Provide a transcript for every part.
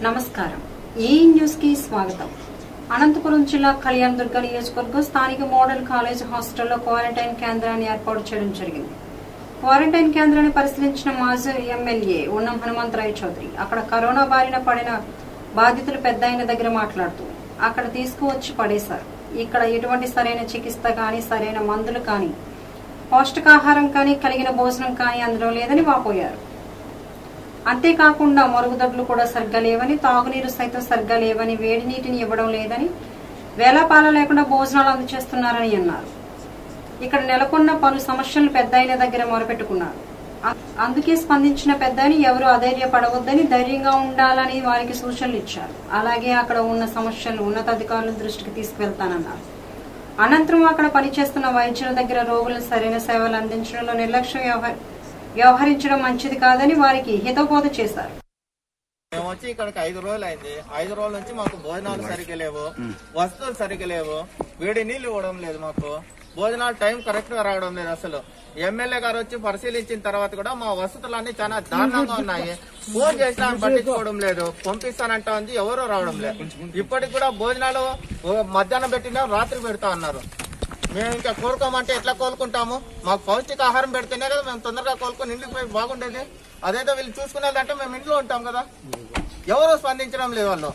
నమస్కారం. ఈ న్యూస్ కి స్వాగతం. అనంతపురం జిల్లా కళ్యాణ్ దుర్గ నియోజకవర్గం స్థానిక మోడల్ కాలేజ్ హాస్టల్లో క్వారంటైన్ కేంద్రాన్ని ఏర్పాటు చేయడం జరిగింది. క్వారంటైన్ కేంద్రాన్ని పరిశీలించిన మాజీ ఎమ్మెల్యే ఉన్నం హనుమంతరాయ చౌదరి అక్కడ కరోనా బారిన పడిన బాధితులు పెద్ద ఆయన దగ్గర మాట్లాడుతూ అక్కడ తీసుకువచ్చి పడేశారు. ఇక్కడ ఎటువంటి సరైన చికిత్స కానీ సరైన మందులు కానీ పౌష్టికాహారం కానీ కలిగిన భోజనం కానీ అందడం లేదని వాపోయారు. అంతేకాకుండా మరుగుదొడ్లు కూడా సరిగ్గా లేవని, తాగునీరు సైతం సరిగ్గా లేవని, వేడి నీటిని ఇవ్వడం లేదని, వేలాపాల లేకుండా భోజనాలు అందజేస్తున్నారని అన్నారు. ఇక్కడ నెలకొన్న పలు సమస్యలను పెద్దాయన దగ్గర మొరపెట్టుకున్నారు. అందుకే స్పందించిన పెద్దాయన ఎవరు అధైర్యపడవద్దని, ధైర్యంగా ఉండాలని వారికి సూచనలు ఇచ్చారు. అలాగే అక్కడ ఉన్న సమస్యలను ఉన్నతాధికారుల దృష్టికి తీసుకువెళ్తానన్నారు. అనంతరం అక్కడ పనిచేస్తున్న వైద్యుల దగ్గర రోగులకు సరైన సేవలు అందించడంలో నిర్లక్ష్యం వ్యవహరించడం మంచిది కాదని వారికి హితబోధ చేశారు. మేము వచ్చి ఇక్కడికి 5 రోజులు అయింది. 5 రోజుల నుంచి మాకు భోజనాలు సరిగ్గా లేవు, వస్తువులు సరిగ్గా లేవు, వేడి నీళ్లు ఇవ్వడం లేదు, మాకు భోజనాలు టైం కరెక్ట్ గా రావడం లేదు. అసలు ఎమ్మెల్యే గారు వచ్చి పరిశీలించిన తర్వాత కూడా మా వసతులన్నీ చాలా దారుణంగా ఉన్నాయి. ఫోన్ చేసినా పట్టించుకోవడం లేదు, పంపిస్తానంటా ఉంది, ఎవరో రావడం లేదు. ఇప్పటికి కూడా భోజనాలు మధ్యాహ్నం పెట్టినా రాత్రి పెడతా అన్నారు. మేము ఇంకా కోరుకోమంటే ఎట్లా కోలుకుంటాము? మాకు పౌష్టికాహారం పెడితేనే కదా మేము తొందరగా కోలుకొని ఇంటికి పోయి బాగుండేది. అదేదో వీళ్ళు చూసుకునేదంటే మేము ఇంట్లో ఉంటాం కదా. ఎవరు స్పందించడం లేదు. వాళ్ళు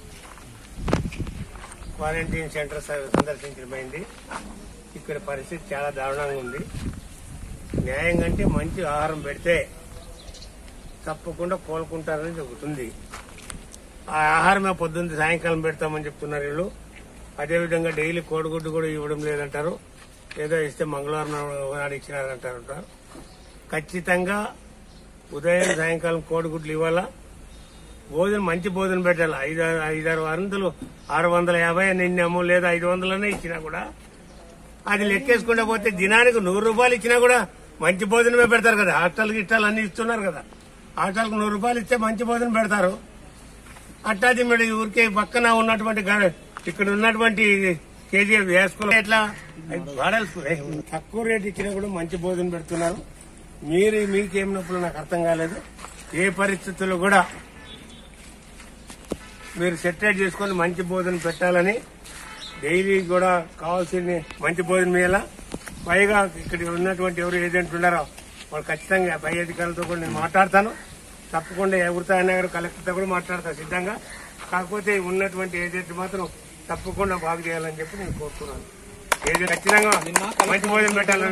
క్వారంటైన్ సెంటర్ సందర్శించడమైంది. ఇక్కడ పరిస్థితి చాలా దారుణంగా ఉంది. న్యాయం కంటే మంచి ఆహారం పెడితే తప్పకుండా కోలుకుంటారని చెబుతుంది. ఆ ఆహారమే పొద్దున్న సాయంకాలం పెడతామని చెప్తున్నారు వీళ్ళు. అదేవిధంగా డైలీ కోడిగుడ్డు కూడా ఇవ్వడం లేదంటారు. ఏదో ఇస్తే మంగళవారం నాడు ఇచ్చినారంటారు. ఖచ్చితంగా ఉదయం సాయంకాలం కోడిగుడ్లు ఇవ్వాలా. భోజనం మంచి భోజనం పెట్టాలి. 5-6 వందలు 650 అని నిన్నాము, లేదా 500 ఇచ్చినా కూడా అది లెక్కేసుకుంటా పోతే దినానికి 100 రూపాయలు ఇచ్చినా కూడా మంచి భోజనమే పెడతారు కదా. హాస్టల్ గిట్టాలు అన్ని ఇస్తున్నారు కదా. హాస్టల్కి 100 రూపాయలు ఇస్తే మంచి భోజనం పెడతారు. అట్టాది మీరు ఊరికే పక్కన ఉన్నటువంటి ఇక్కడ ఉన్నటువంటి కేజీఎఫ్ వేసుకుని ఎట్లా తక్కువ రేటు ఇచ్చినా కూడా మంచి భోజనం పెడుతున్నారు. మీకేం నొప్పులు నాకు అర్థం కాలేదు. ఏ పరిస్థితుల్లో కూడా మీరు సెటిల్ చేసుకుని మంచి భోజనం పెట్టాలని, డైలీ కూడా కావాల్సింది మంచి భోజనం ఇవ్వాలా. పైగా ఇక్కడ ఉన్నటువంటి ఎవరు ఏజెంట్ ఉన్నారో వాళ్ళు ఖచ్చితంగా పై అధికారులతో కూడా నేను మాట్లాడతాను. తప్పకుండా ఎవరితో అయినా కలెక్టర్తో కూడా మాట్లాడతాను సిద్ధంగా. కాకపోతే ఉన్నటువంటి ఏజెంట్ మాత్రం తప్పకుండా బాగు చేయాలని చెప్పి నేను కోరుతున్నాను. ఏజెంట్ ఖచ్చితంగా మంచి భోజనం పెట్టాలని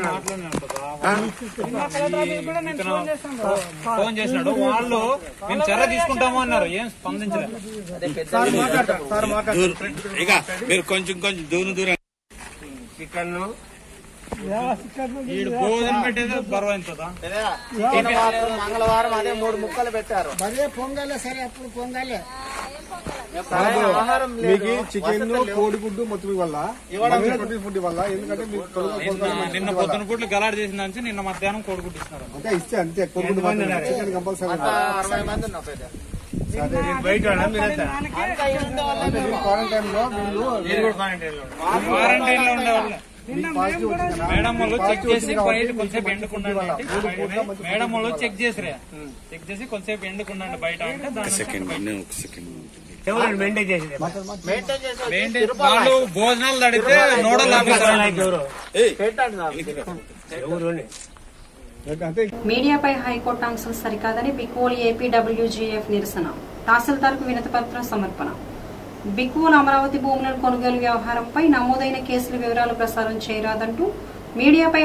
ఫోన్ చేసినాడు. వాళ్ళు మేము చర్య తీసుకుంటాము అన్నారు. ఏం స్పందించలేదు. చికెన్ భోజనం పెట్టేది బరువైందా? మంగళవారం అదే 3 ముక్కలు పెట్టారు. పొంగలే సరే, అప్పుడు పొంగలే మీకు చికెన్ కోడిగుడ్డు మొత్తం వల్ల ఫుడ్ వల్ల. ఎందుకంటే నిన్న పొద్దున పూట్లు గలాడ్ చేసిన నుంచి నిన్న మధ్యాహ్నం కోడిగుడ్డు ఇస్తున్నారు. అంటే ఇస్తే అంతే. కోడిగుడ్డు చికెన్ కంపల్సరీ. 60 మంది ఉన్నాం. బయట క్వారంటైన్ లో క్వారంటైన్ లో ఉండేవాళ్ళు మేడం వాళ్ళు చెక్ చేసి బయట కొంచెంసేపు ఎండుకున్నాడు. మేడం వాళ్ళు చెక్ చేసి కొంచెంసేపు ఎండుకున్నాడు బయట అంటే వాళ్ళు భోజనాలు తడితే నోడల్ ఆఫీసర్. మీడియాపై హైకోర్టు ఆంక్షలు సరికాదని బిక్వోల్ ఏపీడబ్ల్యూజీఎఫ్ నిరసన. తహసీల్దార్కు వినతి పత్రం సమర్పణ. బిక్వోల్ అమరావతి భూముల కొనుగోలు వ్యవహారంపై నమోదైన కేసుల వివరాలు ప్రసారం చేయరాదంటూ మీడియాపై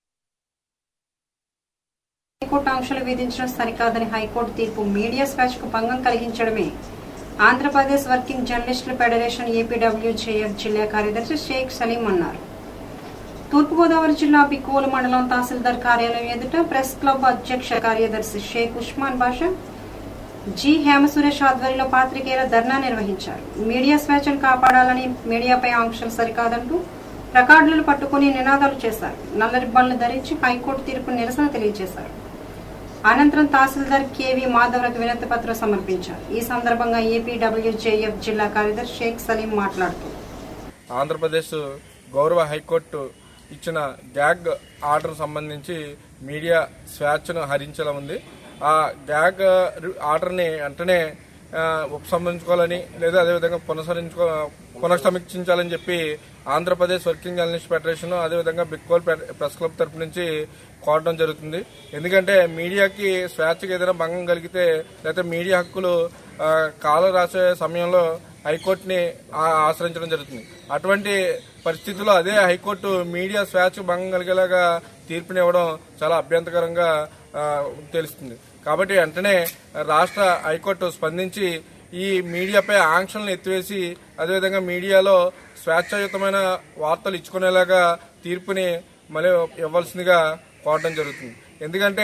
హైకోర్టు ఆంక్షలు విధించడం సరికాదని హైకోర్టు తీర్పు మీడియా స్వేచ్ఛకు భంగం కలిగించడమే ఆంధ్రప్రదేశ్ వర్కింగ్ జర్నలిస్టుల ఫెడరేషన్ ఏపీడబ్ల్యూజేఎఫ్ జిల్లా కార్యదర్శి షేక్ సలీం అన్నారు. తూర్పుగోదావరి జిల్లా బిక్వోలు మండలం తహసీల్దార్ కార్యాలయం ఎదుట ప్రెస్ క్లబ్ అధ్యక్ష కార్యదర్శి షేక్ ఉస్మాన్ బాషా, జి హేమసురేష్ ఆధ్వర్యంలో పాత్రికేయుల ధర్నా నిర్వహించారు. మీడియా స్వేచ్ఛను కాపాడాలని, మీడియాపై ఆంక్షలు సరికాదంటూ ప్లకార్డులను పట్టుకుని నినాదాలు చేశారు. నల్ల రిబ్బన్లు ధరించి హైకోర్టు తీర్పు నిరసన తెలియజేశారు. అనంతరం తహసీల్దార్ కేవీ మాధవరకు వినతి పత్రం సమర్పించారు. ఈ సందర్భంగా ఏపీడబ్ల్యూజేఎఫ్ జిల్లా కార్యదర్శి షేక్ సలీం మాట్లాడుతూ ఆంధ్రప్రదేశ్ గౌరవ హైకోర్టు ఇచ్చిన గ్యాగ్ ఆర్డర్ సంబంధించి మీడియా స్వేచ్ఛను హరించడం ఉంది. ఆ గ్యాగ్ ఆర్డర్ని వెంటనే ఉపసంహరించుకోవాలని లేదా అదేవిధంగా పునఃసమీక్షించాలని చెప్పి ఆంధ్రప్రదేశ్ వర్కింగ్ జర్నలిస్ట్ ఫెడరేషన్ అదేవిధంగా బిక్కోల్ ప్రెస్ క్లబ్ తరఫు నుంచి కోరడం జరుగుతుంది. ఎందుకంటే మీడియాకి స్వేచ్ఛకి ఏదైనా భంగం కలిగితే లేకపోతే మీడియా హక్కులు కాలం రాసే సమయంలో హైకోర్టుని ఆశ్రయించడం జరుగుతుంది. అటువంటి పరిస్థితుల్లో అదే హైకోర్టు మీడియా స్వేచ్ఛకు భంగం కలిగేలాగా తీర్పునివ్వడం చాలా అభ్యంతరకరంగా తెలుస్తుంది. కాబట్టి వెంటనే రాష్ట్ర హైకోర్టు స్పందించి ఈ మీడియాపై ఆంక్షలను ఎత్తివేసి అదేవిధంగా మీడియాలో స్వేచ్ఛాయుతమైన వార్తలు ఇచ్చుకునేలాగా తీర్పుని మళ్ళీ ఇవ్వాల్సిందిగా కోరడం జరుగుతుంది. ఎందుకంటే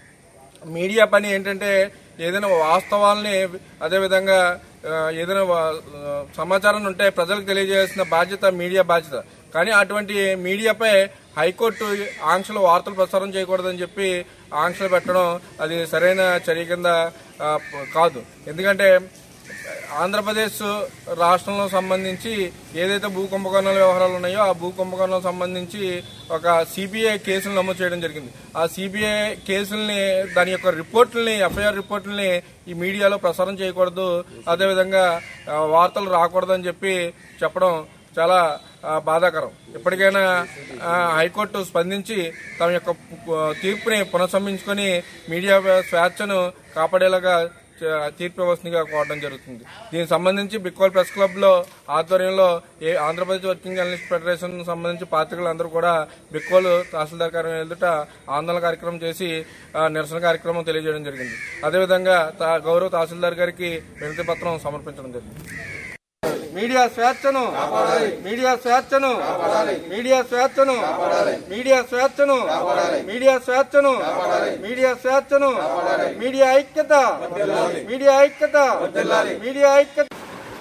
మీడియా పని ఏంటంటే ఏదైనా వాస్తవాల్ని అదేవిధంగా ఏదైనా సమాచారం ఉంటే ప్రజలకు తెలియజేయాల్సిన బాధ్యత మీడియా బాధ్యత. కానీ అటువంటి మీడియాపై హైకోర్టు ఆంక్షలు వార్తలు ప్రసారం చేయకూడదని చెప్పి ఆంక్షలు పెట్టడం అది సరైన చర్య కింద కాదు. ఎందుకంటే ఆంధ్రప్రదేశ్ రాష్ట్రంలో సంబంధించి ఏదైతే భూ కుంభకోణాల వ్యవహారాలు ఉన్నాయో ఆ భూ కుంభకోణాలకు సంబంధించి ఒక సిబిఐ కేసులు నమోదు చేయడం జరిగింది. ఆ సిబిఐ కేసుల్ని దాని యొక్క రిపోర్టుల్ని ఎఫ్ఐఆర్ రిపోర్టుల్ని ఈ మీడియాలో ప్రసారం చేయకూడదు, అదేవిధంగా వార్తలు రాకూడదని చెప్పి చెప్పడం చాలా బాధాకరం. ఇప్పటికైనా హైకోర్టు స్పందించి తమ యొక్క తీర్పుని పునఃసమీక్షించుకొని మీడియా స్వేచ్ఛను కాపాడేలాగా తీర్పు ఇవ్వాల్సిందిగా కోరడం జరుగుతుంది. దీనికి సంబంధించి బిక్కోల్ ప్రెస్ క్లబ్ లో ఆధ్వర్యంలో ఆంధ్రప్రదేశ్ వర్కింగ్ జర్నలిస్ట్ ఫెడరేషన్ సంబంధించి పాత్రికలందరూ కూడా బిక్కోల్ తహసీల్దార్ కార్యాలయం ఎదుట ఆందోళన కార్యక్రమం చేసి నిరసన కార్యక్రమం తెలియజేయడం జరిగింది. అదేవిధంగా గౌరవ తహసీల్దార్ గారికి వినతి పత్రం సమర్పించడం జరిగింది. మీడియా స్వేచ్ఛను మీడియా స్వేచ్ఛను మీడియా స్వేచ్ఛను మీడియా స్వేచ్ఛను మీడియా స్వేచ్ఛను మీడియా స్వేచ్ఛను మీడియా ఐక్యత మీడియా ఐక్యత మీడియా ఐక్యత.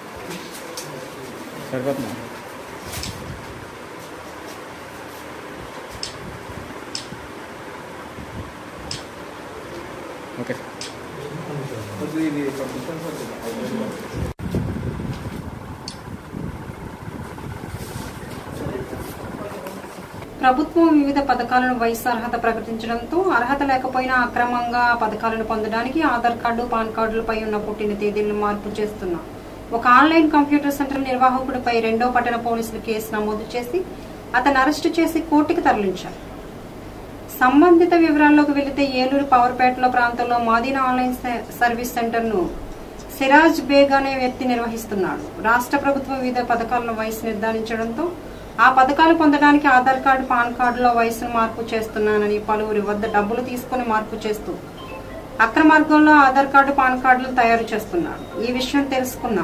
ప్రభుత్వం వివిధ పథకాలను వయసు అర్హత ప్రకటించడంతో అర్హత లేకపోయినా అక్రమంగా ఆ పథకాలను పొందడానికి ఆధార్ కార్డు పాన్ కార్డులపై ఉన్న పుట్టిన తేదీలను మార్పు చేస్తున్న ఒక ఆన్లైన్ కంప్యూటర్ సెంటర్ నిర్వాహకుడిపై 2వ పట్టణ పోలీసులు కేసు నమోదు చేసి అతను అరెస్టు చేసి కోర్టుకు తరలించారు. సంబంధిత వివరాల్లోకి వెళితే ఏలూరు పవర్పేటలో ప్రాంతంలో మాదీనా ఆన్లైన్ సర్వీస్ సెంటర్ ను సిరాజ్ బేగ్ అనే వ్యక్తి నిర్వహిస్తున్నాడు. రాష్ట్ర ప్రభుత్వం వివిధ పథకాలను వయసు నిర్ధారించడంతో ఆ పథకాలు పొందడానికి ఆధార్ కార్డు పాన్ కార్డులో వయసును మార్పు చేస్తున్నానని పలువురి వద్ద డబ్బులు తీసుకుని మార్పు చేస్తూ అక్రమార్గంలో ఆధార్ కార్డు పాన్ కార్డులను తయారు చేస్తున్నాడు. ఈ విషయం తెలుసుకున్న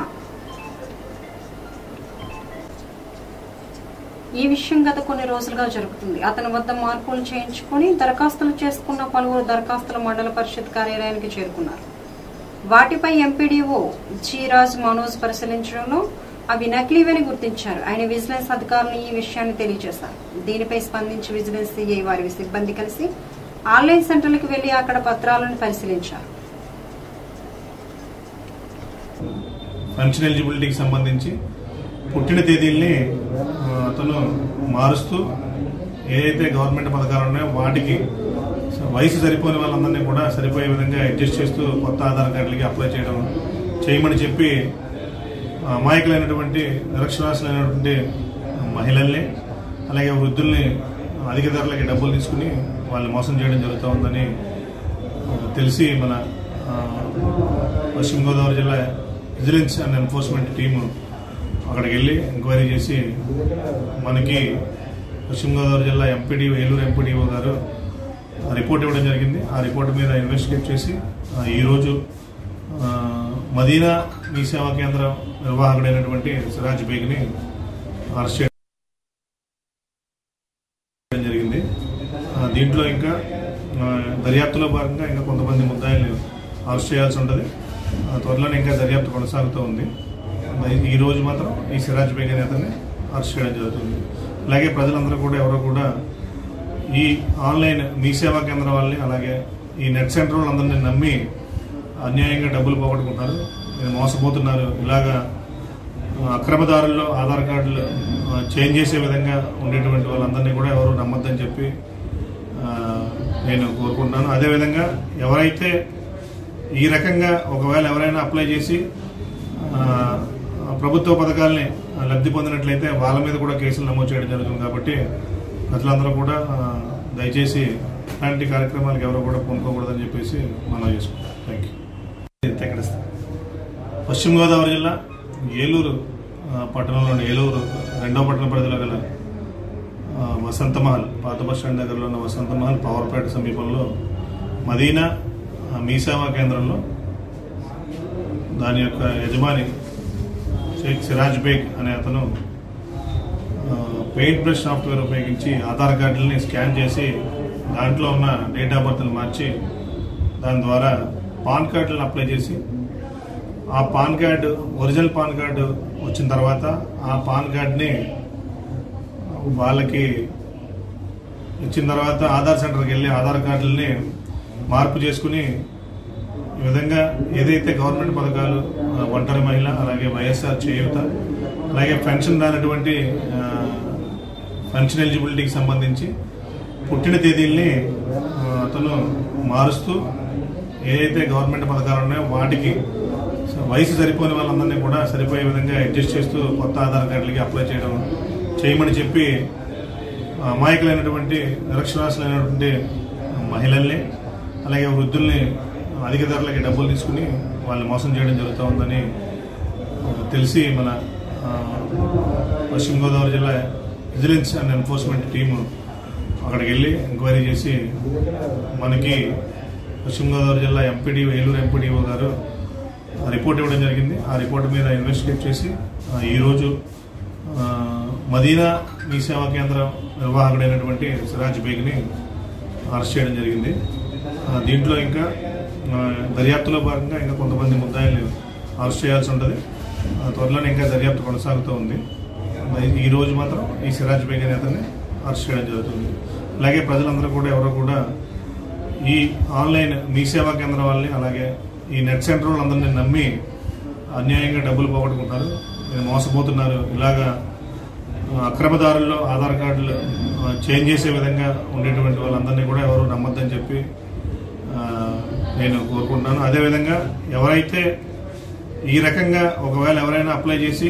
గత కొన్ని రోజులుగా జరుగుతుంది. అతని వద్ద మార్పులు చేయించుకుని దరఖాస్తులు చేసుకున్న పలువురు దరఖాస్తుల మండల పరిషత్ కార్యాలయానికి చేరుకున్నారు. వాటిపై ఎంపీడీఓ జీరాజ్ మనోజ్ పరిశీలించడంలో అవి నకిలీవని గుర్తించారు. ఆయన విజిలెన్స్ అధికారులు ఈ విషయాన్ని తెలియజేశారు. దీనిపై స్పందించి విజిలెన్స్ సిఐ వారి సిబ్బంది కలిసి ఆన్లైన్ సెంటర్లకు వెళ్లి అక్కడ పత్రాలను పరిశీలించారు. ఫంక్షన్ ఎలిజిబిలిటీకి సంబంధించి పుట్టిన తేదీల్ని అతను మారుస్తూ ఏదైతే గవర్నమెంట్ పథకాలు ఉన్నాయో వాటికి వయసు సరిపోని వాళ్ళందరినీ కూడా సరిపోయే విధంగా అడ్జస్ట్ చేస్తూ కొత్త ఆధార్ కార్డులకి అప్లై చేయమని చెప్పి అమాయకులైనటువంటి నిరక్షరాస్యులైనటువంటి మహిళల్ని అలాగే వృద్ధుల్ని అధిక ధరలకి డబ్బులు తీసుకుని వాళ్ళని మోసం చేయడం జరుగుతూ ఉందని తెలిసి మన పశ్చిమ గోదావరి జిల్లా విజిలెన్స్ అండ్ ఎన్ఫోర్స్మెంట్ టీము అక్కడికి వెళ్ళి ఎంక్వైరీ చేసి మనకి పశ్చిమ గోదావరి జిల్లా ఏలూరు ఎంపీడీఓ గారు రిపోర్ట్ ఇవ్వడం జరిగింది. ఆ రిపోర్ట్ మీద ఇన్వెస్టిగేట్ చేసి ఈరోజు మదీనా మీ సేవా కేంద్రం నిర్వాహకుడైనటువంటి సిరాజ్ బేగ్ని అరెస్ట్ చేయడం జరిగింది. దీంట్లో ఇంకా దర్యాప్తులో భాగంగా ఇంకా కొంతమంది ముద్దాయిల్ని అరెస్ట్ చేయాల్సి ఉంటుంది. త్వరలోనే ఇంకా దర్యాప్తు కొనసాగుతూ ఉంది. ఈ రోజు మాత్రం ఈ సిరాజ్ బేగ్ అనే అతన్ని అరెస్ట్ చేయడం జరుగుతుంది. అలాగే ప్రజలందరూ కూడా ఎవరో కూడా ఈ ఆన్లైన్ మీ సేవా కేంద్రం వాళ్ళని అలాగే ఈ నెట్ సెంటర్ వాళ్ళందరినీ నమ్మి అన్యాయంగా డబ్బులు పోగొట్టుకుంటున్నారు, మోసపోతున్నారు. ఇలాగా అక్రమదారుల్లో ఆధార్ కార్డులు చేంజ్ చేసే విధంగా ఉండేటువంటి వాళ్ళందరినీ కూడా ఎవరు నమ్మొద్దని చెప్పి నేను కోరుకుంటున్నాను. అదేవిధంగా ఎవరైతే ఈ రకంగా ఒకవేళ ఎవరైనా అప్లై చేసి ప్రభుత్వ పథకాలని లబ్ధి పొందినట్లయితే వాళ్ళ మీద కూడా కేసులు నమోదు చేయడం జరుగుతుంది. కాబట్టి ప్రజలందరూ కూడా దయచేసి ఇలాంటి కార్యక్రమాలకు ఎవరు కూడా పూనుకోకూడదని చెప్పేసి మనం చేసుకుంటాం. Thank you. పశ్చిమ గోదావరి జిల్లా ఏలూరు పట్టణంలోని ఏలూరు 2వ పట్టణ పరిధిలో గల వసంతమహల్ పాత బస్టాండ్ దగ్గరలో ఉన్న వసంతమహల్ పవర్పేట సమీపంలో మదీనా మీ సేవా కేంద్రంలో దాని యొక్క యజమాని షేక్ సిరాజ్ బేగ్ అనే అతను పెయింట్ బ్రష్ సాఫ్ట్వేర్ ఉపయోగించి ఆధార్ కార్డులని స్కాన్ చేసి దాంట్లో ఉన్న డేట్ ఆఫ్ బర్త్ని మార్చి దాని ద్వారా పాన్ కార్డులను అప్లై చేసి ఆ PAN card original PAN card వచ్చిన తర్వాత ఆ పాన్ కార్డుని వాళ్ళకి ఇచ్చిన తర్వాత ఆధార్ సెంటర్కి వెళ్ళి ఆధార్ కార్డులని మార్పు చేసుకుని ఈ విధంగా ఏదైతే గవర్నమెంట్ పథకాలు ఒంటరి మహిళ అలాగే వైఎస్ఆర్ చేయూత అలాగే పెన్షన్ రానటువంటి పెన్షన్ ఎలిజిబిలిటీకి సంబంధించి పుట్టిన తేదీల్ని అతను మారుస్తూ ఏదైతే గవర్నమెంట్ పథకాలు ఉన్నాయో వాటికి వయసు సరిపోని వాళ్ళందరినీ కూడా సరిపోయే విధంగా అడ్జస్ట్ చేస్తూ కొత్త ఆధార్ కార్డులకి అప్లై చేయమని చెప్పి అమాయకులైనటువంటి నిరక్షరాస్యులైనటువంటి మహిళల్ని అలాగే వృద్ధుల్ని అధిక ధరలకి డబ్బులు తీసుకుని వాళ్ళని మోసం చేయడం జరుగుతూ ఉందని తెలిసి మన పశ్చిమ గోదావరి జిల్లా విజిలెన్స్ అండ్ ఎన్ఫోర్స్మెంట్ టీము అక్కడికి వెళ్ళి ఎంక్వైరీ చేసి మనకి పశ్చిమ గోదావరి జిల్లా ఎంపీడీఓ ఏలూరు ఎంపీడీఓ గారు రిపోర్ట్ ఇవ్వడం జరిగింది. ఆ రిపోర్ట్ మీద ఇన్వెస్టిగేట్ చేసి ఈరోజు మదీనా మీ సేవా కేంద్రం నిర్వాహకుడైనటువంటి సిరాజ్ బేగ్ని అరెస్ట్ చేయడం జరిగింది. దీంట్లో ఇంకా దర్యాప్తులో భాగంగా ఇంకా కొంతమంది ముద్దాయిల్ని అరెస్ట్ చేయాల్సి ఉంటుంది. త్వరలోనే ఇంకా దర్యాప్తు కొనసాగుతూ ఉంది. ఈ రోజు మాత్రం ఈ సిరాజ్ బేగ్ అనే అతన్ని అరెస్ట్ చేయడం జరుగుతుంది. అలాగే ప్రజలందరూ కూడా ఎవరో కూడా ఈ ఆన్లైన్ మీ సేవా కేంద్రం వాళ్ళని అలాగే ఈ నెట్ సెంటర్ వాళ్ళందరినీ నమ్మి అన్యాయంగా డబ్బులు పోగొట్టుకుంటారు, మోసపోతున్నారు. ఇలాగా అక్రమదారుల్లో ఆధార్ కార్డులు చేంజ్ చేసే విధంగా ఉండేటువంటి వాళ్ళందరినీ కూడా ఎవరు నమ్మొద్దని చెప్పి నేను కోరుకుంటున్నాను. అదేవిధంగా ఎవరైతే ఈ రకంగా ఒకవేళ ఎవరైనా అప్లై చేసి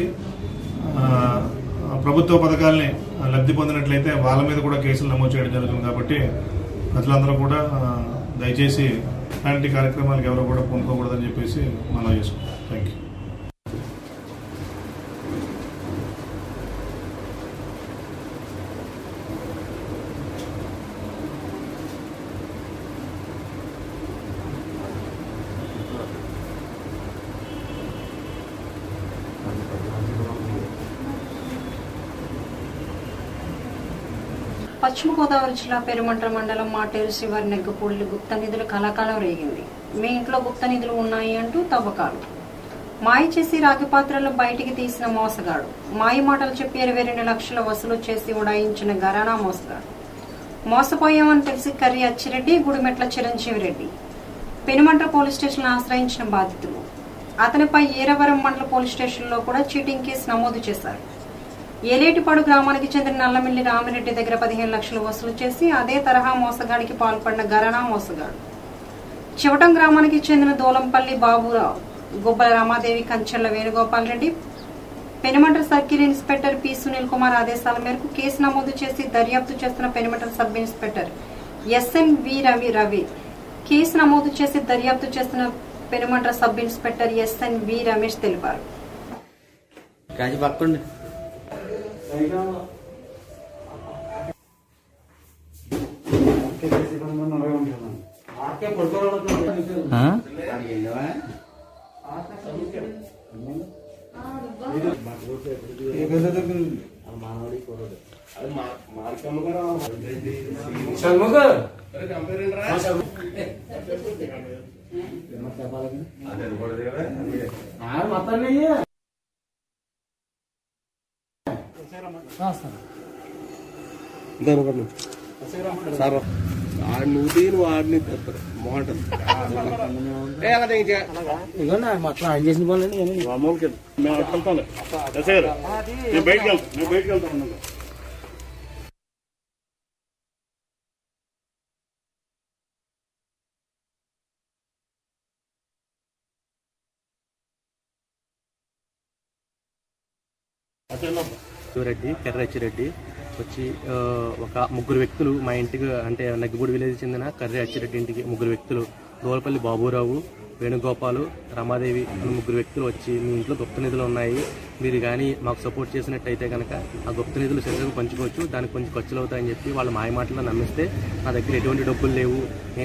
ప్రభుత్వ పథకాలని లబ్ధి పొందినట్లయితే వాళ్ళ మీద కూడా కేసులు నమోదు చేయడం జరుగుతుంది. కాబట్టి ప్రజలందరూ కూడా దయచేసి ఇలాంటి కార్యక్రమాలకు ఎవరు కూడా పూనుకోకూడదని చెప్పేసి మనం చేసుకుంటాం. Thank you. పశ్చిమ గోదావరి జిల్లా పెరుమంట్ర మండలం మాటేరు శివారి నెగ్గపూడిలో గుప్త నిధులు కలాకాలం రేగింది. మీ ఇంట్లో గుప్త నిధులు ఉన్నాయి అంటూ తవ్వకాలు మాయ చేసి రాగి పాత్రలు బయటికి తీసిన మోసగాడు. మాయ మాటలు చెప్పి 22 లక్షల వసూలు చేసి ఉడాయించిన గరానా మోసగాడు. మోసపోయామని తెలిసి కర్రి అచ్చిరెడ్డి, గుడిమెట్ల చిరంజీవి రెడ్డి పెనుమంట్ర పోలీస్ స్టేషన్ ఆశ్రయించిన బాధితులు. అతనిపై ఏరవరం మండల పోలీస్ స్టేషన్లో కూడా చీటింగ్ కేసు నమోదు చేశారు. ఏలేటిపాడు గ్రామానికి చెందిన నల్లమిల్లి రామిరెడ్డి దగ్గర 15 లక్షలు వసూలు చేసి అదే తరహా మోసగాడికి పాల్పడిన గరానా మోసగాడు. చివటం గ్రామానికి చెందిన Dolampalli Baburao, Gubbala Ramadevi, Kanchella Venugopal Reddy Penumantra circle inspector P Sunil Kumar ఆదేశాల మేరకు కేసు నమోదు చేసి దర్యాప్తు చేస్తున్న Penumantra sub inspector SN V Ravi case నమోదు చేసి దర్యాప్తు చేస్తున్న Penumantra sub inspector SN V Ramesh తెలిపారు. సార్ నువ్వు వాడిని బాగుంటుంది. మొత్తం ఆయన చేసిన పనులు మామూలుగా మేము బయటకు వెళ్తాం. రెడ్డి కర్రెచ్చిరెడ్డి వచ్చి ఒక ముగ్గురు వ్యక్తులు మా ఇంటికి అంటే నగ్గిపూడి విలేజ్ చెందిన కర్రె అచ్చిరెడ్డి ఇంటికి ముగ్గురు వ్యక్తులు దోలపల్లి బాబురావు, వేణుగోపాలు, రమాదేవి అని ముగ్గురు వ్యక్తులు వచ్చి మీ ఇంట్లో గుప్త నిధులు ఉన్నాయి, మీరు కానీ మాకు సపోర్ట్ చేసినట్టయితే కనుక ఆ గుప్త నిధులు సరిగ్గా పంచుకోవచ్చు, దానికి కొంచెం ఖర్చులు అవుతాయని చెప్పి వాళ్ళ మాయమాటలో నమ్మిస్తే నా దగ్గర ఎటువంటి డబ్బులు లేవు,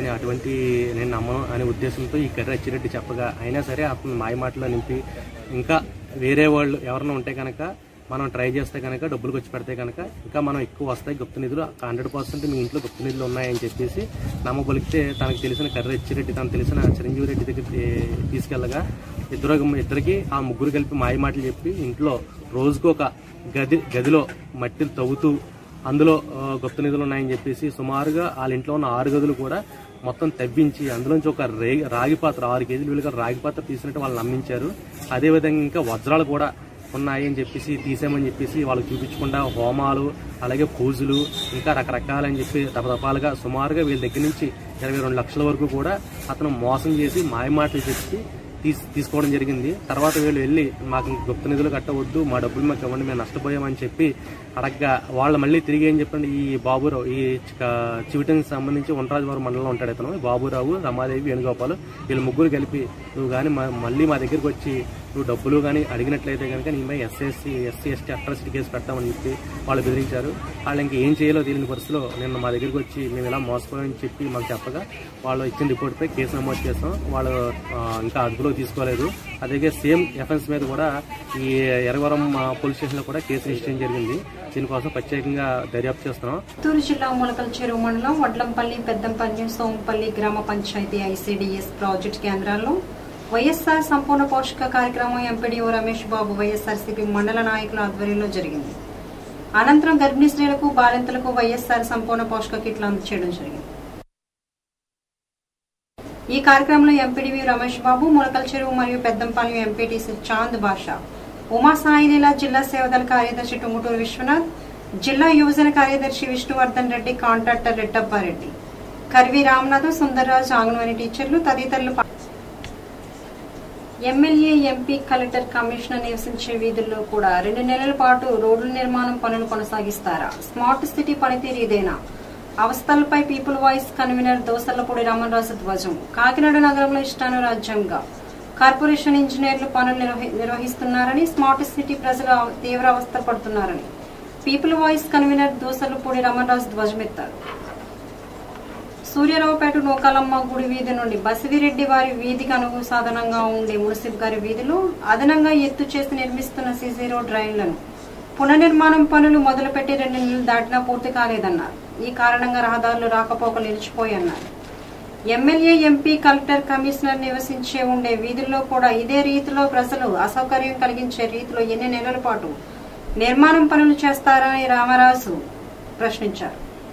నేను నమ్మను అనే ఉద్దేశంతో ఈ కర్రె అచ్చిరెడ్డి చెప్పగా అయినా సరే అతను మాయమాటలో నింపి ఇంకా వేరే వాళ్ళు ఎవరైనా ఉంటే కనుక మనం ట్రై చేస్తే కనుక డబ్బులు ఖర్చు పెడితే కనుక ఇంకా మనం ఎక్కువ వస్తాయి గుప్త నిధులు 100% మీ ఇంట్లో గుప్త నిధులు ఉన్నాయని చెప్పేసి నమ్మబలికితే తనకు తెలిసిన కర్రె అచ్చిరెడ్డి తనకు తెలిసిన చిరంజీవి రెడ్డి దగ్గర తీసుకెళ్ళగా ఇద్దరికి ఆ ముగ్గురు కలిపి మాయమాటలు చెప్పి ఇంట్లో రోజుకు ఒక గదిలో మట్టిని తవ్వుతూ అందులో గుప్త నిధులు ఉన్నాయని చెప్పేసి సుమారుగా వాళ్ళ ఇంట్లో ఉన్న 6 గదులు కూడా మొత్తం తవ్వించి అందులోంచి ఒక రాగి పాత్ర 6 కేజీలు విలువ రాగి పాత్ర తీసినట్టు వాళ్ళు నమ్మించారు. అదేవిధంగా ఇంకా వజ్రాలు కూడా ఉన్నాయి అని చెప్పేసి తీసామని చెప్పేసి వాళ్ళకి చూపించకుండా హోమాలు అలాగే పూజలు ఇంకా రకరకాలని చెప్పి దపదపాలుగా సుమారుగా వీళ్ళ దగ్గర నుంచి 22 లక్షల వరకు కూడా అతను మోసం చేసి మాయమాటలు చెప్పి తీసుకోవడం జరిగింది. తర్వాత వీళ్ళు వెళ్ళి మాకు గుప్త నిధులు కట్టవద్దు, మా డబ్బులు మాకు ఇవ్వండి, మేము నష్టపోయామని చెప్పి అడగగా వాళ్ళు మళ్ళీ తిరిగి ఏం చెప్పండి, ఈ బాబురావు ఈ చివిటన్కి సంబంధించి ఉంటరాజవరం మండలంలో ఉంటాడు అతను, బాబురావు, రమాదేవి, వేణుగోపాలు వీళ్ళు ముగ్గురు కలిపి నువ్వు కానీ మళ్ళీ మా దగ్గరికి వచ్చి నువ్వు డబ్బులు కానీ అడిగినట్లయితే కనుక నీపై ఎస్సీ ఎస్టీ అట్రాసిటీ కేసు పెట్టామని చెప్పి వాళ్ళు బెదిరించారు. వాళ్ళు ఇంకా ఏం చేయాలో తెలియని పరిస్థితిలో నిన్న మా దగ్గరికి వచ్చి మేము ఇలా మోసపోయామని చెప్పి మాకు చెప్పగా వాళ్ళు ఇచ్చిన రిపోర్ట్పై కేసు నమోదు చేస్తాం. వాళ్ళు ఇంకా అదుపులో తీసుకోలేదు. అలాగే సేమ్ ఎఫెన్స్ మీద కూడా ఈ ఎరవరం పోలీస్ స్టేషన్లో కూడా కేసు రిజిస్టర్ చేయడం జరిగింది. దీనికోసం ప్రత్యేకంగా దర్యాప్తు చేస్తున్నాం. చిత్తూరు జిల్లా ములకల్ చెరువు మండలం వడ్లంపల్లి, పెద్దంపల్లి, సోంపల్లి గ్రామ పంచాయతీ ఐసీడీఎస్ ప్రాజెక్టు కేంద్రాల్లో వైఎస్ఆర్ సంపూర్ణ పోషక కార్యక్రమం ఎంపీడీఓ రమేష్ బాబు వైఎస్ఆర్సీపీ మండల నాయకుల ఆధ్వర్యంలో జరిగింది. అనంతరం గర్భిణీ స్త్రీలకు, బాలింతలకు వైఎస్ఆర్ సంపూర్ణ పోషక కిట్లు అందజేయడం జరిగింది. ఈ కార్యక్రమంలో ఎంపీడీఓ రమేష్ బాబు, ములకల్ చెరువు మరియు పెద్దంపల్లి ఎంపీటీసీ చాంద్ బాషా, ఉమా సాయిలీలా, జిల్లా సేవదళ కార్యదర్శి టుంగుటూరు విశ్వనాథ్, జిల్లా యువజన కార్యదర్శి విష్ణువర్ధన్ రెడ్డి, కాంట్రాక్టర్ రెడ్డప్పారెడ్డి, కర్వి రామనాథ్, సుందర్రాజు, అంగన్వాడీ టీచర్లు తదితరులు. ఎమ్మెల్యే, ఎంపీ, కలెక్టర్, కమిషనర్ నివసించే వీధుల్లో కూడా 2 నెలల పాటు రోడ్ల నిర్మాణం పనులు కొనసాగిస్తారా? స్మార్ట్ సిటీ పనితీరు ఇదేనా? అవస్థలపై people voice convener Dosarlapudi Ramaraju ధ్వజం. కాకినాడ నగరంలో ఇష్టానురాజ్యంగా కార్పొరేషన్ ఇంజనీర్లు పనులు నిర్వహిస్తున్నారని, స్మార్ట్ సిటీ ప్రజలు తీవ్ర అవస్థ పడుతున్నారని people voice convener Dosarlapudi Ramaraju ధ్వజమెత్తారు. సూర్యరావుపేట నూకాలమ్మ గుడి వీధి నుండి బసివిరెడ్డి వారి వీధికి అనుగు సాధనంగా ఉండే మున్సిప్ గారి వీధిలో అదనంగా ఎత్తు చేసి నిర్మిస్తున్న సీసీ రోడ్ డ్రైన్లను పునర్నిర్మాణం పనులు మొదలుపెట్టి 2 నెలలు దాటినా పూర్తి కాలేదన్నారు. ఈ కారణంగా రహదారులు రాకపోకలు నిలిచిపోయన్నారు. ఎమ్మెల్యే, ఎంపీ, కలెక్టర్, కమిషనర్ నివసించే ఉండే వీధుల్లో కూడా ఇదే రీతిలో ప్రజలు అసౌకర్యం కలిగించే రీతిలో ఎన్ని నెలల పాటు నిర్మాణం పనులు చేస్తారని రామరాజు ప్రశ్నించారు.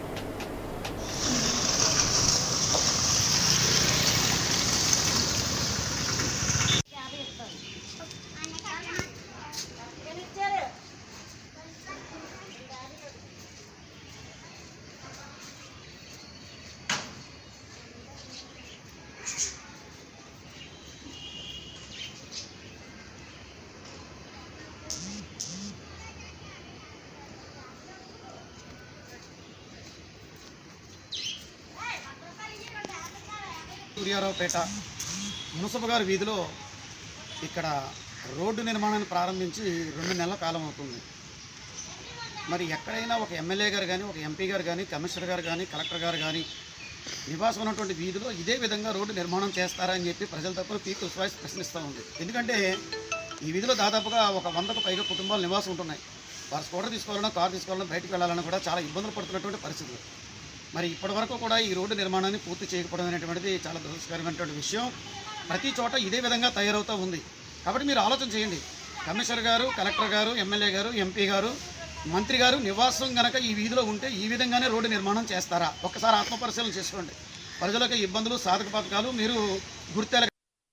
సూర్యారావుపేట మున్సిపల్ గారి వీధిలో ఇక్కడ రోడ్డు నిర్మాణాన్ని ప్రారంభించి 2 నెలల కాలం అవుతుంది. మరి ఎక్కడైనా ఒక ఎమ్మెల్యే గారు కానీ, ఒక ఎంపీ గారు కానీ, కమిషనర్ గారు కానీ, కలెక్టర్ గారు కానీ నివాసం ఉన్నటువంటి వీధిలో ఇదే విధంగా రోడ్డు నిర్మాణం చేస్తారని చెప్పి ప్రజల తరపున పీపుల్స్ వాయిస్ ప్రశ్నిస్తూ ఉంది. ఎందుకంటే ఈ వీధిలో దాదాపుగా ఒక 100కు పైగా కుటుంబాలు నివాసం ఉంటున్నాయి. వారు స్కూటర్ తీసుకోవాలన్నా, కారు తీసుకోవాలన్నా, బయటకు వెళ్ళాలన్నా కూడా చాలా ఇబ్బందులు పడుతున్నటువంటి పరిస్థితులు. మరి ఇప్పటి వరకు కూడా ఈ రోడ్డు నిర్మాణాన్ని పూర్తి చేయకపోవడం అనేటువంటిది చాలా దురదృష్టకరమైనటువంటి విషయం. ప్రతి చోట ఇదే విధంగా తయారవుతూ ఉంది. కాబట్టి మీరు ఆలోచన చేయండి. కమిషనర్ గారు, కలెక్టర్ గారు, ఎమ్మెల్యే గారు, ఎంపీ గారు, మంత్రి గారు నివాసం గనక ఈ వీధిలో ఉంటే ఈ విధంగానే రోడ్డు నిర్మాణం చేస్తారా? ఒక్కసారి ఆత్మపరిశీలన చేసుకోండి. ప్రజలకు ఇబ్బందులు, సాధక పథకాలు మీరు గుర్తెలగాలి.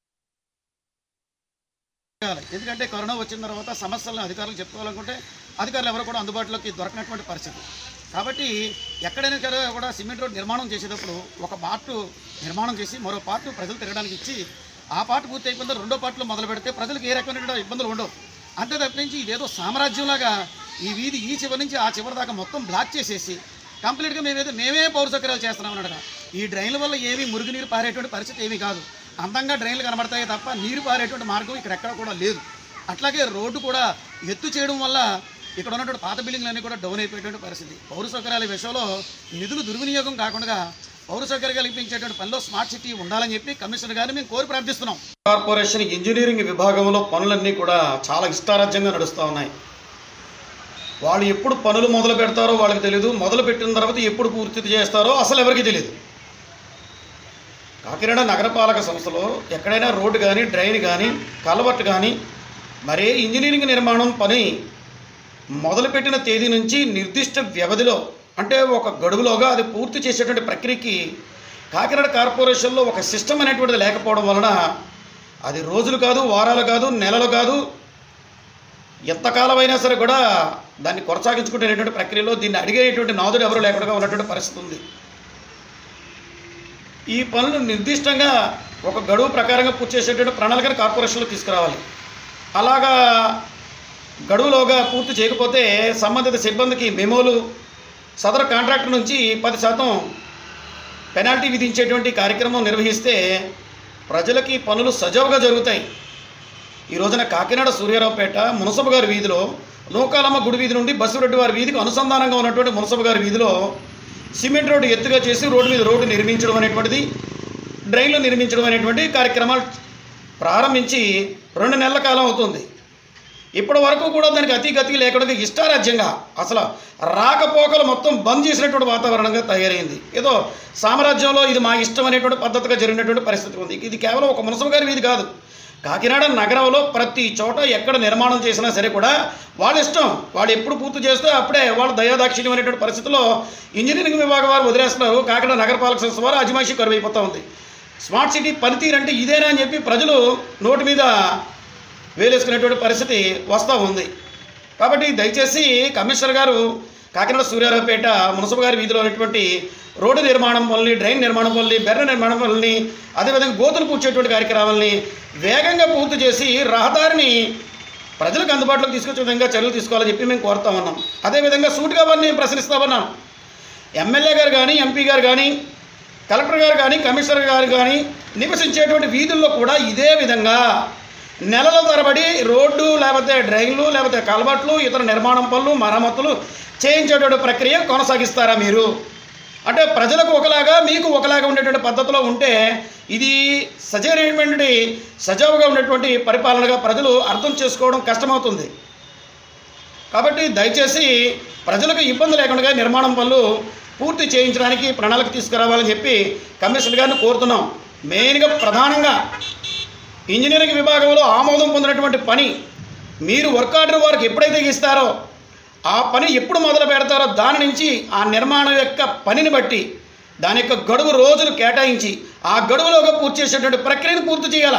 ఎందుకంటే కరోనా వచ్చిన తర్వాత సమస్యలను అధికారులు చెప్పుకోవాలనుకుంటే అధికారులు ఎవరు కూడా అందుబాటులోకి దొరకనటువంటి పరిస్థితి. కాబట్టి ఎక్కడైనా కూడా సిమెంట్ రోడ్ నిర్మాణం చేసేటప్పుడు ఒక పార్టు నిర్మాణం చేసి మరో పార్టు ప్రజలు తిరగడానికి ఇచ్చి ఆ పార్ట్ పూర్తి అయిపోయిందో రెండో పార్ట్లో మొదలు పెడితే ప్రజలకు ఏ రకమైన ఇబ్బందులు ఉండవు. అంతే తప్పించి ఇదేదో సామ్రాజ్యంలాగా ఈ వీధి ఈ చివరి నుంచి ఆ చివరి దాకా మొత్తం బ్లాక్ చేసేసి కంప్లీట్గా మేమే పౌర సౌకర్యాలు చేస్తున్నాం అన్నట్టుగా. ఈ డ్రైన్ల వల్ల ఏమీ మురుగునీరు పారేటువంటి పరిస్థితి ఏమీ కాదు. అందంగా డ్రైన్లు కనబడతాయి తప్ప నీరు పారేటువంటి మార్గం ఇక్కడ ఎక్కడ కూడా లేదు. అట్లాగే రోడ్డు కూడా ఎత్తు చేయడం వల్ల ఇక్కడ ఉన్నటువంటి పాత బిల్డింగ్లన్నీ కూడా డౌన్ అయిపోయేటువంటి పరిస్థితి. పౌర సౌకర్యాల విషయంలో నిధులు దుర్వినియోగం కాకుండా పౌర సౌకర్యాలు కల్పించేటువంటి పనిలో స్మార్ట్ సిటీ ఉండాలని చెప్పి కమిషనర్ గారిని మేము కోరి ప్రార్థిస్తున్నాం. కార్పొరేషన్ ఇంజనీరింగ్ విభాగంలో పనులన్నీ కూడా చాలా ఇష్టారాజ్యంగా నడుస్తూ ఉన్నాయి. వాళ్ళు ఎప్పుడు పనులు మొదలు పెడతారో వాళ్ళకి తెలియదు, మొదలు పెట్టిన తర్వాత ఎప్పుడు పూర్తి చేస్తారో అసలు ఎవరికి తెలియదు. కాకినాడ నగరపాలక సంస్థలో ఎక్కడైనా రోడ్డు కానీ డ్రైన్ కానీ కలవట్టు కానీ మరే ఇంజనీరింగ్ నిర్మాణం పని మొదలుపెట్టిన తేదీ నుంచి నిర్దిష్ట వ్యవధిలో అంటే ఒక గడువులోగా అది పూర్తి చేసేటువంటి ప్రక్రియకి కాకినాడ కార్పొరేషన్లో ఒక సిస్టమ్ అనేటువంటిది లేకపోవడం వలన అది రోజులు కాదు, వారాలు కాదు, నెలలు కాదు, ఎంతకాలమైనా సరే కూడా దాన్ని కొనసాగించుకునేటువంటి ప్రక్రియలో దీన్ని అడిగేటువంటి నాదుడు ఎవరు లేకుండా ఉన్నటువంటి పరిస్థితి ఉంది. ఈ పనులు నిర్దిష్టంగా ఒక గడువు ప్రకారంగా పూర్తి చేసేటువంటి ప్రణాళికను కార్పొరేషన్లో తీసుకురావాలి. అలాగా గడువులోగా పూర్తి చేయకపోతే సంబంధిత సిబ్బందికి మెమోలు, సదరు కాంట్రాక్టర్ నుంచి 10% పెనాల్టీ విధించేటువంటి కార్యక్రమం నిర్వహిస్తే ప్రజలకి పనులు సజావుగా జరుగుతాయి. ఈ రోజున కాకినాడ సూర్యారావుపేట మునసబు గారి వీధిలో నూకాలమ్మ గుడి వీధి నుండి బస్సురెడ్డి వారి వీధికి అనుసంధానంగా ఉన్నటువంటి మునసబు గారి వీధిలో సిమెంట్ రోడ్డు ఎత్తుగా చేసి రోడ్డు మీద రోడ్డు నిర్మించడం అనేటువంటిది, డ్రైన్లు నిర్మించడం అనేటువంటి కార్యక్రమాలు ప్రారంభించి 2 నెలల కాలం అవుతుంది. ఇప్పటి వరకు కూడా దానికి అతిగతి లేకుండా ఇష్టారాజ్యంగా అసలు రాకపోకలు మొత్తం బంద్ చేసినటువంటి వాతావరణంగా తయారైంది. ఏదో సామ్రాజ్యంలో ఇది మా ఇష్టం అనేటువంటి పద్ధతిగా జరిగినటువంటి పరిస్థితి ఉంది. ఇది కేవలం ఒక మునసబు గారి వీధి కాదు, కాకినాడ నగరంలో ప్రతి చోట ఎక్కడ నిర్మాణం చేసినా సరే కూడా వాళ్ళ ఇష్టం, వాళ్ళు ఎప్పుడు పూర్తి చేస్తే అప్పుడే వాళ్ళ దయాదాక్షిణ్యం అనేటువంటి పరిస్థితిలో ఇంజనీరింగ్ విభాగం వారు వదిలేస్తున్నారు. కాకినాడ నగరపాలక సంస్థ వారు అజమాయిషీ కరువైపోతూ ఉంది. స్మార్ట్ సిటీ పనితీరు అంటే ఇదేనా అని చెప్పి ప్రజలు నోటి మీద వేలేసుకునేటువంటి పరిస్థితి వస్తూ ఉంది. కాబట్టి దయచేసి కమిషనర్ గారు కాకినాడ సూర్యారావుపేట మునసబు గారి వీధిలో ఉన్నటువంటి రోడ్డు నిర్మాణం పనులని, డ్రైన్ నిర్మాణం పనులని, బెర్ర నిర్మాణం పనులని, అదేవిధంగా గోతులు పూడ్చేటువంటి కార్యక్రమాలని వేగంగా పూర్తి చేసి రహదారిని ప్రజలకు అందుబాటులోకి తీసుకొచ్చే విధంగా చర్యలు తీసుకోవాలని చెప్పి మేము కోరుతా ఉన్నాం. అదేవిధంగా సూటిగా వారిని ప్రశ్నిస్తా ఉన్నాం. ఎమ్మెల్యే గారు కానీ, ఎంపీ గారు కానీ, కలెక్టర్ గారు కానీ, కమిషనర్ గారు కానీ నివసించేటువంటి వీధుల్లో కూడా ఇదే విధంగా నెలల తరబడి రోడ్డు లేకపోతే డ్రైన్లు లేకపోతే కలబట్లు ఇతర నిర్మాణం పనులు మరమ్మతులు చేయించేటువంటి ప్రక్రియ కొనసాగిస్తారా మీరు? అంటే ప్రజలకు ఒకలాగా మీకు ఒకలాగా ఉండేటువంటి పద్ధతిలో ఉంటే ఇది సజైనటువంటి సజావుగా ఉండేటువంటి పరిపాలనగా ప్రజలు అర్థం చేసుకోవడం కష్టమవుతుంది. కాబట్టి దయచేసి ప్రజలకు ఇబ్బంది లేకుండా నిర్మాణం పనులు పూర్తి చేయించడానికి ప్రణాళిక తీసుకురావాలని చెప్పి కమిషనర్ గారిని కోరుతున్నాం. మెయిన్గా ప్రధానంగా ఇంజనీరింగ్ విభాగంలో ఆమోదం పొందినటువంటి పని మీరు వర్క్ ఆర్డర్ వారికి ఎప్పుడైతే ఇస్తారో ఆ పని ఎప్పుడు మొదలు పెడతారో దాని నుంచి ఆ నిర్మాణం యొక్క పనిని బట్టి దాని యొక్క గడువు రోజులు కేటాయించి ఆ గడువులోగా పూర్తి చేసేటువంటి ప్రక్రియను పూర్తి చేయాలా.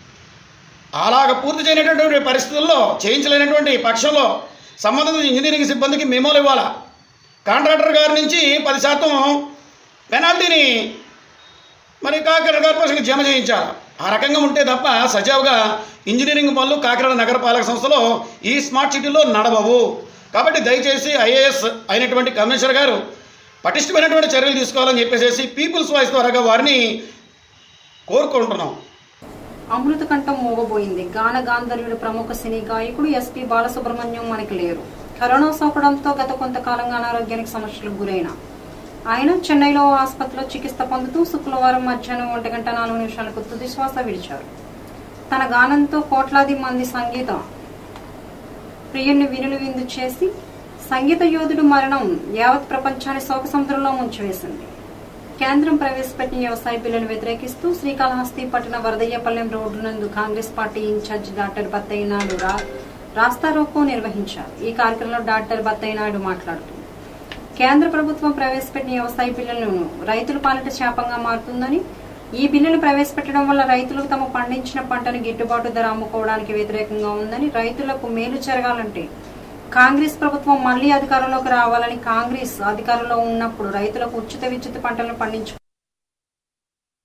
అలాగ పూర్తి చేయనటువంటి పరిస్థితుల్లో చేయించలేనటువంటి పక్షంలో సంబంధిత ఇంజనీరింగ్ సిబ్బందికి మెమోలు ఇవ్వాలా. కాంట్రాక్టర్ గారి నుంచి 10% పెనాల్టీని మరి కాకినాడ కార్పొరేషన్కి జమ చేయించాలి. ఆ రకంగా ఉంటే తప్ప సజావుగా ఇంజనీరింగ్ పనులు కాకినాడ నగరపాలక సంస్థలో ఈ స్మార్ట్ సిటీలో నడవవు. కాబట్టి దయచేసి ఐఏఎస్ అయినటువంటి కమిషనర్ గారు పటిష్టమైనటువంటి చర్యలు తీసుకోవాలని చెప్పేసి పీపుల్స్ వాయిస్ ద్వారా వారిని కోరుకుంటున్నాం. అమృత కంఠం మోగబోయింది. గాన గాంధర్వుడు ప్రముఖ సినీ గాయకుడు ఎస్పీ బాలసుబ్రహ్మణ్యం మనకి లేరు. కరోనా సోకడంతో గత కొంతకాలంగా అనారోగ్యానికి సమస్యలకు గురైన ఆయన చెన్నైలో ఆసుపత్రిలో చికిత్స పొందుతూ శుక్రవారం మధ్యాహ్నం 1:04 తుది శ్వాస విడిచారు. తన గానంతో కోట్లాది మంది సంగీత ప్రియుణ్ణి వినులు విందు చేసి సంగీత యోధుడు మరణం యావత్ ప్రపంచాన్ని శోక సముద్రంలో ముంచివేసింది. కేంద్రం ప్రవేశపెట్టిన వ్యవసాయ బిల్లును వ్యతిరేకిస్తూ శ్రీకాళహస్తి పట్టణ వరదయ్యపల్లెం రోడ్డు నందు Congress party in charge doctor Battayya Naidu rasta roko నిర్వహించారు. ఈ కార్యక్రమంలో డాక్టర్ బత్తయ్య నాయుడు మాట్లాడుతూ కేంద్ర ప్రభుత్వం ప్రవేశపెట్టిన వ్యవసాయ బిల్లులను రైతుల పాలిట శాపంగా మారుతుందని, ఈ బిల్లును ప్రవేశపెట్టడం వల్ల రైతులకు తమ పండించిన పంటను గిట్టుబాటు ధర అమ్ముకోవడానికి వ్యతిరేకంగా ఉందని, రైతులకు మేలు జరగాలంటే కాంగ్రెస్ ప్రభుత్వం మళ్లీ అధికారంలోకి రావాలని, కాంగ్రెస్ అధికారంలో ఉన్నప్పుడు రైతులకు ఉచిత విద్యుత్ పంటలను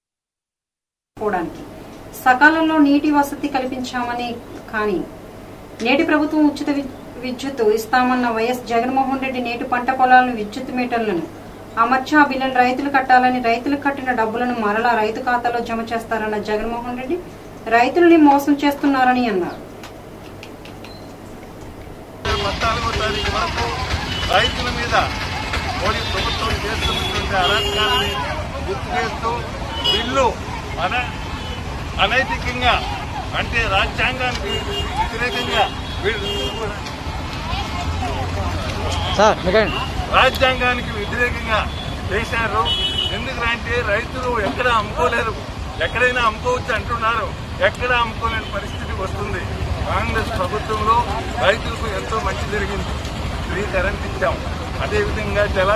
పండించుకోవడానికి సకాలంలో నీటి వసతి కల్పించామని, కానీ నేటి ప్రభుత్వం ఉచిత విద్యుత్ ఇస్తామన్న వైఎస్ జగన్మోహన్ రెడ్డి నేటి పంట పొలాలను విద్యుత్ మీటర్లను అమర్చి ఆ బిల్లును రైతులు కట్టాలని, రైతులకు కట్టిన డబ్బులను మరలా రైతు ఖాతాలో జమ చేస్తారన్న జగన్మోహన్ రెడ్డి రైతులని మోసం చేస్తున్నారని అన్నారు. 14వ తారీఖు వరకు రైతుల మీద మోడీ ప్రభుత్వం చేస్తున్నటువంటి అరాచకాలని గుర్తు చేస్తూ బిల్లు అనైతికంగా అంటే రాజ్యాంగానికి వ్యతిరేకంగా రాజ్యాంగానికి వ్యతిరేకంగా చేశారు. ఎందుకంటే రైతులు ఎక్కడ అమ్ముకోలేరు, ఎక్కడైనా అమ్ముకోవచ్చు అంటున్నారు, ఎక్కడ అమ్ముకోలేని పరిస్థితి వస్తుంది. కాంగ్రెస్ ప్రభుత్వంలో రైతులకు ఎంతో మంచి జరిగింది. ఫ్రీ కరెంట్ ఇచ్చాం, అదేవిధంగా జల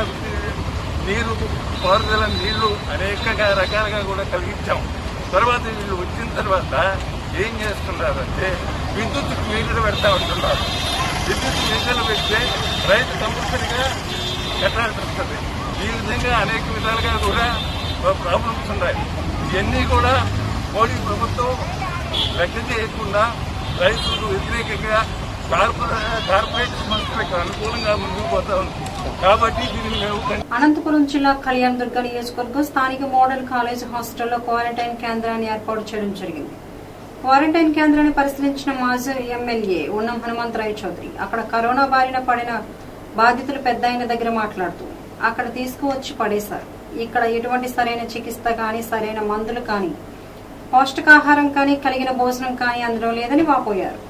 నీరు పారుదల నీళ్లు అనేక రకాలుగా కూడా కలిగించాం. తర్వాత వీళ్ళు వచ్చిన తర్వాత ఏం చేస్తున్నారంటే విద్యుత్ మీటర్లు పెడతా ఉంటున్నారు. విద్యుత్ మీటర్లు పెడితే రైతు కంపల్సరిగా కట్టాల్సి వస్తుంది. ఈ విధంగా అనేక విధాలుగా కూడా ప్రాబ్లమ్స్ ఉన్నాయి. ఇవన్నీ కూడా మోడీ ప్రభుత్వం లెక్క చేయకుండా రైతులకు వ్యతిరేకంగా కార్పొరేట్ సంస్థలకు అనుకూలంగా ముందుకు పోతా ఉంది. కాబట్టి దీనిని మేము అనంతపురం జిల్లా కళ్యాణ్ దుర్గ నియోజకవర్గం స్థానిక మోడల్ కాలేజ్ హాస్టల్లో క్వారంటైన్ కేంద్రాన్ని ఏర్పాటు చేయడం జరిగింది. క్వారంటైన్ కేంద్రాన్ని పరిశీలించిన మాజీ ఎమ్మెల్యే ఉన్నం హనుమంతరాయ్ చౌదరి అక్కడ కరోనా బారిన పడిన బాధితులు పెద్ద ఆయన దగ్గర మాట్లాడుతూ అక్కడ తీసుకువచ్చి పడేశారు. ఇక్కడ ఎటువంటి సరైన చికిత్స కానీ, సరైన మందులు కానీ, పౌష్టికాహారం కానీ, కలిగిన భోజనం కానీ అందడం లేదని వాపోయారు.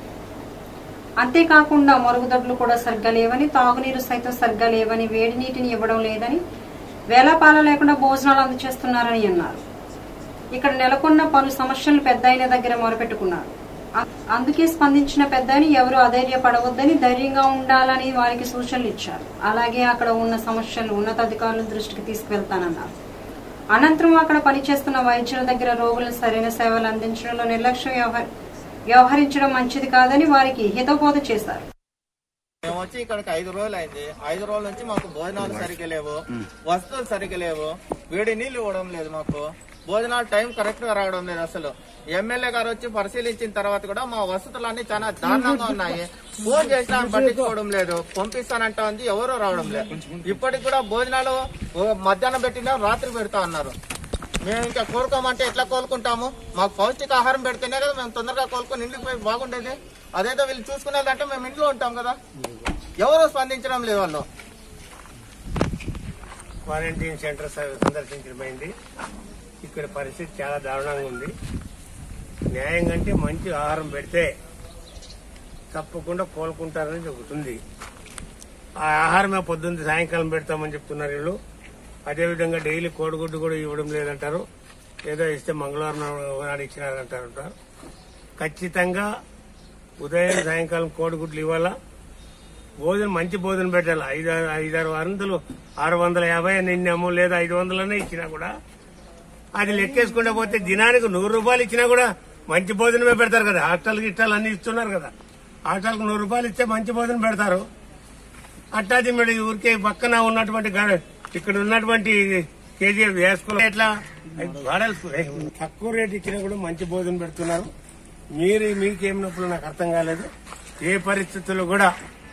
అంతేకాకుండా మరుగుదొడ్లు కూడా సరిగ్గా లేవని, తాగునీరు సైతం సరిగ్గా లేవని, వేడి నీటిని ఇవ్వడం లేదని, వేలాపాల లేకుండా భోజనాలు అందజేస్తున్నారని అన్నారు. ఇక్కడ నెలకొన్న పలు సమస్యలను పెద్ద ఆయన దగ్గర మొరపెట్టుకున్నారు. అందుకే స్పందించిన పెద్ద ఆయన ఎవరు అధైర్యపడవద్దని, ధైర్యంగా ఉండాలని వారికి సూచనలు ఇచ్చారు. అలాగే అక్కడ ఉన్న సమస్యలను ఉన్నతాధికారుల దృష్టికి తీసుకువెళ్తానన్నారు. అనంతరం అక్కడ పనిచేస్తున్న వైద్యుల దగ్గర రోగులకు సరైన సేవలు అందించడంలో నిర్లక్ష్యం వ్యవహరించడం మంచిది కాదని వారికి హితబోధ చేశారు. మేము వచ్చి ఇక్కడికి 5 రోజులు అయింది. 5 రోజుల నుంచి మాకు భోజనాలు సరిగ్గా లేవు, వస్తువులు సరిగ్గా లేవు, వేడి నీళ్లు ఇవ్వడం లేదు, మాకు భోజనాలు టైం కరెక్ట్ గా రావడం లేదు. అసలు ఎమ్మెల్యే గారు వచ్చి పరిశీలించిన తర్వాత కూడా మా వసతులన్నీ చాలా దారుణంగా ఉన్నాయి. ఫోన్ చేసినా పట్టించుకోవడం లేదు, పంపిస్తానంటా ఉంది, ఎవరో రావడం లేదు. ఇప్పటికి కూడా భోజనాలు మధ్యాహ్నం పెట్టినా రాత్రి పెడతా అన్నారు. మేము ఇంకా కోరుకోమంటే ఎట్లా కోలుకుంటాము? మాకు పౌష్టికాహారం పెడితేనే కదా మేము తొందరగా కోలుకొని ఇంటికి పోయి బాగుండేది. అదేదో వీళ్ళు చూసుకునేదంటే మేము ఇంట్లో ఉంటాం కదా. ఎవరు స్పందించడం లేదు. వాళ్ళు క్వారంటైన్ సెంటర్ సందర్శించడమైంది. ఇక్కడ పరిస్థితి చాలా దారుణంగా ఉంది. న్యాయం కంటే మంచి ఆహారం పెడితే తప్పకుండా కోలుకుంటారని చెబుతుంది. ఆ ఆహారమే పొద్దున్న సాయంకాలం పెడతామని చెప్తున్నారు వీళ్ళు. అదేవిధంగా డైలీ కోడిగుడ్డు కూడా ఇవ్వడం లేదంటారు. ఏదో ఇస్తే మంగళవారం నాడు ఇచ్చినారంటారు. ఖచ్చితంగా ఉదయం సాయంకాలం కోడిగుడ్లు ఇవ్వాలా. భోజనం మంచి భోజనం పెట్టాలి. 5-6 వందలు 650 నిన్నాము, లేదా 500 ఇచ్చినా కూడా అది లెక్కేసుకుంటా పోతే దినానికి 100 రూపాయలు ఇచ్చినా కూడా మంచి భోజనమే పెడతారు కదా. హాస్టల్ గిట్టాలు అన్ని ఇస్తున్నారు కదా. హాస్టల్కి 100 రూపాయలు ఇస్తే మంచి భోజనం పెడతారు. అట్టాది మీరు ఊరికే పక్కన ఉన్నటువంటి ఇక్కడ ఉన్నటువంటి కేజీఎఫ్ వేసుకుని ఎట్లా తక్కువ రేటు ఇచ్చినా కూడా మంచి భోజనం పెడుతున్నారు. మీకేం నొప్పులు నాకు అర్థం కాలేదు. ఏ పరిస్థితుల్లో కూడా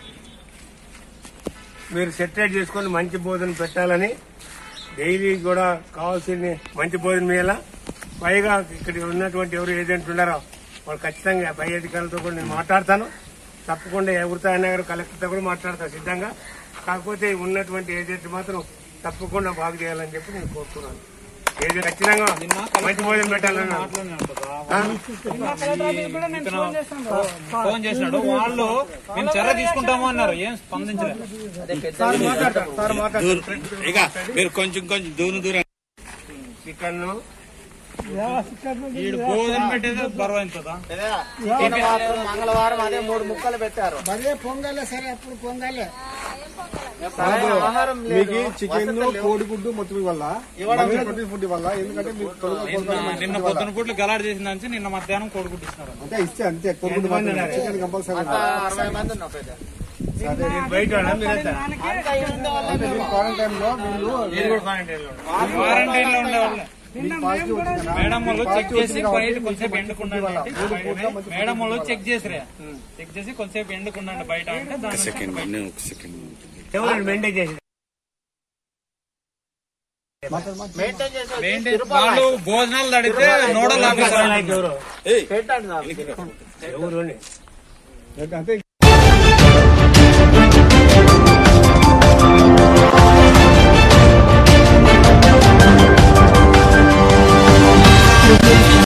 మీరు సెటిల్ చేసుకుని మంచి భోజనం పెట్టాలని, డైలీ కూడా కావాల్సిన మంచి భోజనం ఇవ్వాలా. పైగా ఇక్కడ ఉన్నటువంటి ఎవరు ఏజెంట్ ఉన్నారో వాళ్ళు ఖచ్చితంగా పై అధికారులతో కూడా నేను మాట్లాడతాను. తప్పకుండా ఎవరితో అయినా గారు కలెక్టర్తో కూడా మాట్లాడతాను సిద్ధంగా. కాకపోతే ఉన్నటువంటి ఏజెంట్ మాత్రం తప్పకుండా బాగు చేయాలని చెప్పి నేను కోరుతున్నాను. ఏజెంట్ ఖచ్చితంగా మంచి భోజనం పెట్టాలని ఫోన్ చేసినాడు. వాళ్ళు మేము చర్య తీసుకుంటాము అన్నారు. ఏం స్పందించలేదు. దూరం చికెన్ భోజనం పెట్టేది బరువైందా? మంగళవారం అదే 3 ముక్కలు పెట్టారు. అదే పొంగలే సరే, అప్పుడు పొంగలే మీకు చికెన్, కోడిగుడ్డు మొత్తం వల్ల ఫుడ్ వల్ల. ఎందుకంటే నిన్న పొద్దున పూట్లు గలాడ్ చేసిన నుంచి నిన్న మధ్యాహ్నం కోడిగుడ్డు ఇస్తున్నారు. అంటే ఇస్తే అంతే. కోడిగుడ్డు చికెన్ కంపల్సరీ. 60 మంది ఉన్నాం. బయట క్వారంటైన్ లో క్వారంటైన్ లో ఉండేవాళ్ళు మేడం వాళ్ళు చెక్ చేసి బయట కొంచెం ఎండుకున్నాడు మేడం వాళ్ళు చెక్ చేసిరా చెక్ చేసి కొంచెం ఎండుకున్నాడు బయట అంటే వాళ్ళు భోజనాలు తడితే నోడల్ ఆఫీసర్ ఎవరు